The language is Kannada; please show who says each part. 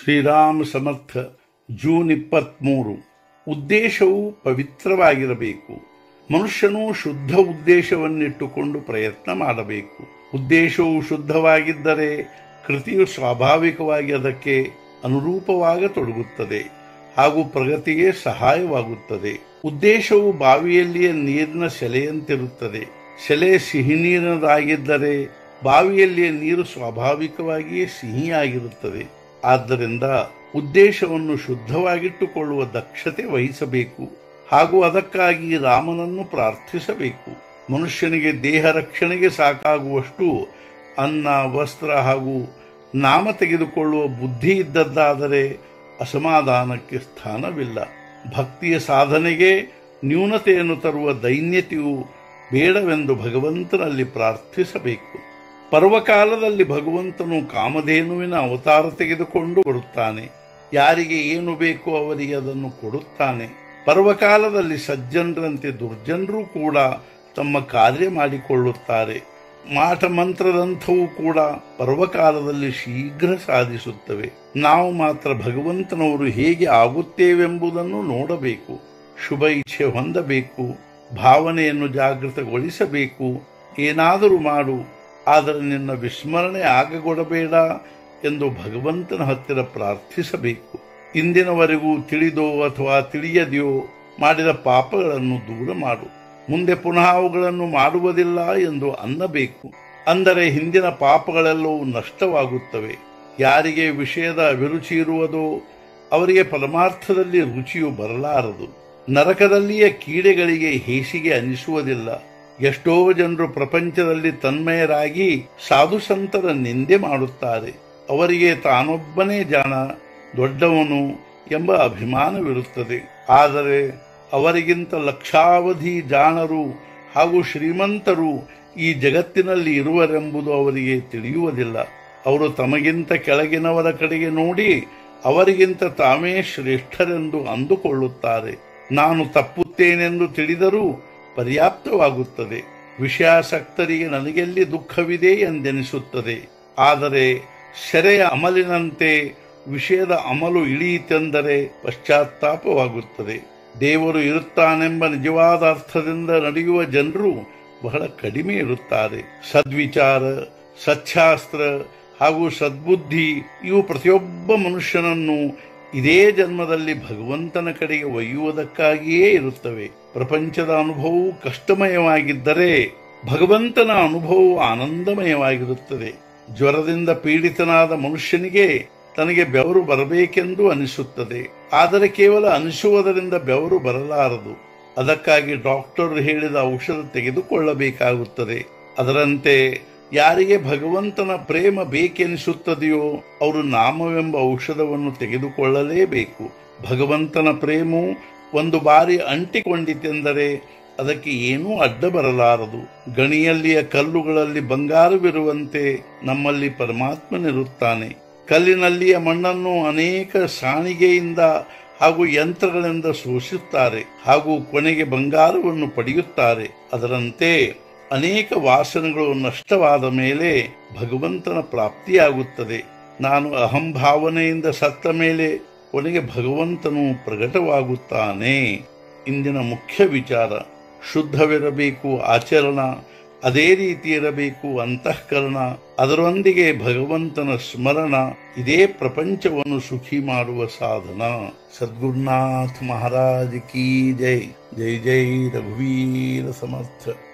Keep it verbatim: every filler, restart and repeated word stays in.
Speaker 1: ಶ್ರೀರಾಮ ಸಮರ್ಥ. ಜೂನ್ ಇಪ್ಪತ್ಮೂರು. ಉದ್ದೇಶವು ಪವಿತ್ರವಾಗಿರಬೇಕು. ಮನುಷ್ಯನು ಶುದ್ಧ ಉದ್ದೇಶವನ್ನಿಟ್ಟುಕೊಂಡು ಪ್ರಯತ್ನ ಮಾಡಬೇಕು. ಉದ್ದೇಶವು ಶುದ್ಧವಾಗಿದ್ದರೆ ಕೃತಿಯು ಸ್ವಾಭಾವಿಕವಾಗಿ ಅದಕ್ಕೆ ಅನುರೂಪವಾಗತೊಡಗುತ್ತದೆ ಹಾಗೂ ಪ್ರಗತಿಗೆ ಸಹಾಯವಾಗುತ್ತದೆ. ಉದ್ದೇಶವು ಬಾವಿಯಲ್ಲಿಯೇ ನೀರಿನ ಸೆಲೆಯಂತಿರುತ್ತದೆ. ಸೆಲೆ ಸಿಹಿ ನೀರಿನದಾಗಿದ್ದರೆ ಬಾವಿಯಲ್ಲಿಯೇ ನೀರು ಸ್ವಾಭಾವಿಕವಾಗಿಯೇ ಸಿಹಿಯಾಗಿರುತ್ತದೆ. ಆದ್ದರಿಂದ ಉದ್ದೇಶವನ್ನು ಶುದ್ಧವಾಗಿಟ್ಟುಕೊಳ್ಳುವ ದಕ್ಷತೆ ವಹಿಸಬೇಕು ಹಾಗೂ ಅದಕ್ಕಾಗಿ ರಾಮನನ್ನು ಪ್ರಾರ್ಥಿಸಬೇಕು. ಮನುಷ್ಯನಿಗೆ ದೇಹ ರಕ್ಷಣೆಗೆ ಸಾಕಾಗುವಷ್ಟು ಅನ್ನ, ವಸ್ತ್ರ ಹಾಗೂ ನಾಮ ತೆಗೆದುಕೊಳ್ಳುವ ಬುದ್ಧಿ ಇದ್ದದ್ದಾದರೆ ಅಸಮಾಧಾನಕ್ಕೆ ಸ್ಥಾನವಿಲ್ಲ. ಭಕ್ತಿಯ ಸಾಧನೆಗೆ ನ್ಯೂನತೆಯನ್ನು ತರುವ ದೈನ್ಯತೆಯು ಬೇಡವೆಂದು ಭಗವಂತನಲ್ಲಿ ಪ್ರಾರ್ಥಿಸಬೇಕು. ಪರ್ವಕಾಲದಲ್ಲಿ ಭಗವಂತನು ಕಾಮಧೇನುವಿನ ಅವತಾರ ತೆಗೆದುಕೊಂಡು ಬರುತ್ತಾನೆ. ಯಾರಿಗೆ ಏನು ಬೇಕೋ ಅವರಿಗೆ ಅದನ್ನು ಕೊಡುತ್ತಾನೆ. ಪರ್ವಕಾಲದಲ್ಲಿ ಸಜ್ಜನರಂತೆ ದುರ್ಜನರು ಕೂಡ ತಮ್ಮ ಕಾರ್ಯ ಮಾಡಿಕೊಳ್ಳುತ್ತಾರೆ. ಮಾಟ ಮಂತ್ರದಂಥವು ಕೂಡ ಪರ್ವಕಾಲದಲ್ಲಿ ಶೀಘ್ರ ಸಾಧಿಸುತ್ತವೆ. ನಾವು ಮಾತ್ರ ಭಗವಂತನವರು ಹೇಗೆ ಆಗುತ್ತೇವೆಂಬುದನ್ನು ನೋಡಬೇಕು. ಶುಭ ಇಚ್ಛೆ ಹೊಂದಬೇಕು. ಭಾವನೆಯನ್ನು ಜಾಗೃತಗೊಳಿಸಬೇಕು. ಏನಾದರೂ ಮಾಡು, ಆದರೆ ನಿನ್ನ ವಿಸ್ಮರಣೆ ಆಗಗೊಡಬೇಡ ಎಂದು ಭಗವಂತನ ಹತ್ತಿರ ಪ್ರಾರ್ಥಿಸಬೇಕು. ಇಂದಿನವರೆಗೂ ತಿಳಿದೋ ಅಥವಾ ತಿಳಿಯದೆಯೋ ಮಾಡಿದ ಪಾಪಗಳನ್ನು ದೂರ ಮಾಡು. ಮುಂದೆ ಪುನಃ ಅವುಗಳನ್ನು ಮಾಡುವುದಿಲ್ಲ ಎಂದು ಅನ್ನಬೇಕು. ಅಂದರೆ ಹಿಂದಿನ ಪಾಪಗಳೆಲ್ಲವೂ ನಷ್ಟವಾಗುತ್ತವೆ. ಯಾರಿಗೆ ವಿಷಯದ ಅಭಿರುಚಿ ಇರುವುದೋ ಅವರಿಗೆ ಪರಮಾರ್ಥದಲ್ಲಿ ರುಚಿಯು ಬರಲಾರದು. ನರಕದಲ್ಲಿಯ ಕೀಡೆಗಳಿಗೆ ಹೇಸಿಗೆ ಅನಿಸುವುದಿಲ್ಲ. ಎಷ್ಟೋ ಜನರು ಪ್ರಪಂಚದಲ್ಲಿ ತನ್ಮಯರಾಗಿ ಸಾಧು ಸಂತರ ನಿಂದೆ ಮಾಡುತ್ತಾರೆ. ಅವರಿಗೆ ತಾನೊಬ್ಬನೇ ಜಾಣ, ದೊಡ್ಡವನು ಎಂಬ ಅಭಿಮಾನವಿರುತ್ತದೆ. ಆದರೆ ಅವರಿಗಿಂತ ಲಕ್ಷಾವಧಿ ಜಾಣರು ಹಾಗೂ ಶ್ರೀಮಂತರು ಈ ಜಗತ್ತಿನಲ್ಲಿ ಇರುವರೆಂಬುದು ಅವರಿಗೆ ತಿಳಿಯುವುದಿಲ್ಲ. ಅವರು ತಮಗಿಂತ ಕೆಳಗಿನವರ ಕಡೆಗೆ ನೋಡಿ ಅವರಿಗಿಂತ ತಾವೇ ಶ್ರೇಷ್ಠರೆಂದು ಅಂದುಕೊಳ್ಳುತ್ತಾರೆ. ನಾನು ತಪ್ಪುತ್ತೇನೆಂದು ತಿಳಿದರೂ ಪರ್ಯಾಪ್ತವಾಗುತ್ತದೆ. ವಿಷಯಾಸಕ್ತರಿಗೆ ನನಗೆಲ್ಲಿ ದುಃಖವಿದೆ ಎಂದೆನಿಸುತ್ತದೆ. ಆದರೆ ಸೆರೆಯ ಅಮಲಿನಂತೆ ವಿಷಯದ ಅಮಲು ಇಳಿಯಿತೆಂದರೆ ಪಶ್ಚಾತ್ತಾಪವಾಗುತ್ತದೆ. ದೇವರು ಇರುತ್ತಾನೆಂಬ ನಿಜವಾದ ಅರ್ಥದಿಂದ ನಡೆಯುವ ಜನರು ಬಹಳ ಕಡಿಮೆ ಇರುತ್ತಾರೆ. ಸದ್ವಿಚಾರ, ಸಚ್ಛಾಸ್ತ್ರ ಹಾಗೂ ಸದ್ಬುದ್ಧಿ ಇವು ಪ್ರತಿಯೊಬ್ಬ ಮನುಷ್ಯನನ್ನು ಇದೇ ಜನ್ಮದಲ್ಲಿ ಭಗವಂತನ ಕಡೆಗೆ ಒಯ್ಯುವುದಕ್ಕಾಗಿಯೇ ಇರುತ್ತವೆ. ಪ್ರಪಂಚದ ಅನುಭವವು ಕಷ್ಟಮಯವಾಗಿದ್ದರೆ ಭಗವಂತನ ಅನುಭವವು ಆನಂದಮಯವಾಗಿರುತ್ತದೆ. ಜ್ವರದಿಂದ ಪೀಡಿತನಾದ ಮನುಷ್ಯನಿಗೆ ತನಗೆ ಬೆವರು ಬರಬೇಕೆಂದು ಅನಿಸುತ್ತದೆ. ಆದರೆ ಕೇವಲ ಅನಿಸುವುದರಿಂದ ಬೆವರು ಬರಲಾರದು. ಅದಕ್ಕಾಗಿ ಡಾಕ್ಟರ್ ಹೇಳಿದ ಔಷಧ ತೆಗೆದುಕೊಳ್ಳಬೇಕಾಗುತ್ತದೆ. ಅದರಂತೆ ಯಾರಿಗೆ ಭಗವಂತನ ಪ್ರೇಮ ಬೇಕೆನಿಸುತ್ತದೆಯೋ ಅವರು ನಾಮವೆಂಬ ಔಷಧವನ್ನು ತೆಗೆದುಕೊಳ್ಳಲೇಬೇಕು. ಭಗವಂತನ ಪ್ರೇಮವು ಒಂದು ಬಾರಿ ಅಂಟಿಕೊಂಡಿತೆಂದರೆ ಅದಕ್ಕೆ ಏನೂ ಅಡ್ಡ ಬರಲಾರದು. ಗಣಿಯಲ್ಲಿಯ ಕಲ್ಲುಗಳಲ್ಲಿ ಬಂಗಾರವಿರುವಂತೆ ನಮ್ಮಲ್ಲಿ ಪರಮಾತ್ಮನಿರುತ್ತಾನೆ. ಕಲ್ಲಿನಲ್ಲಿಯ ಮಣ್ಣನ್ನು ಅನೇಕ ಸಾಣಿಗೆಯಿಂದ ಹಾಗೂ ಯಂತ್ರಗಳಿಂದ ಸೋಸುತ್ತಾರೆ ಹಾಗೂ ಕೊನೆಗೆ ಬಂಗಾರವನ್ನು ಪಡೆಯುತ್ತಾರೆ. ಅದರಂತೆ ಅನೇಕ ವಾಸನೆಗಳು ನಷ್ಟವಾದ ಮೇಲೆ ಭಗವಂತನ ಪ್ರಾಪ್ತಿಯಾಗುತ್ತದೆ. ನಾನು ಅಹಂಭಾವನೆಯಿಂದ ಸತ್ತ ಮೇಲೆ ಕೊನೆಗೆ ಭಗವಂತನು ಪ್ರಕಟವಾಗುತ್ತಾನೆ. ಇಂದಿನ ಮುಖ್ಯ ವಿಚಾರ ಶುದ್ಧವಿರಬೇಕು ಆಚರಣ, ಅದೇ ರೀತಿ ಇರಬೇಕು ಅಂತಃಕರಣ. ಅದರೊಂದಿಗೆ ಭಗವಂತನ ಸ್ಮರಣ. ಇದೇ ಪ್ರಪಂಚವನ್ನು ಸುಖಿ ಮಾಡುವ ಸಾಧನ. ಸದ್ಗುರುನಾಥ ಮಹಾರಾಜ್ ಕೀ ಜೈ. ಜೈ ಜೈ ರಘುವೀರ ಸಮರ್ಥ.